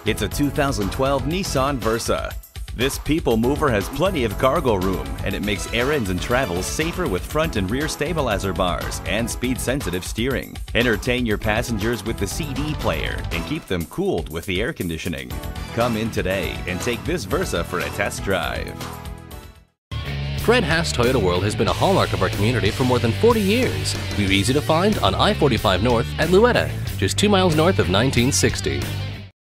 It's a 2012 Nissan Versa. This people mover has plenty of cargo room, and it makes errands and travel safer with front and rear stabilizer bars and speed-sensitive steering. Entertain your passengers with the CD player and keep them cooled with the air conditioning. Come in today and take this Versa for a test drive. Fred Haas Toyota World has been a hallmark of our community for more than 40 years. We're easy to find on I-45 North at Louetta, just 2 miles north of 1960.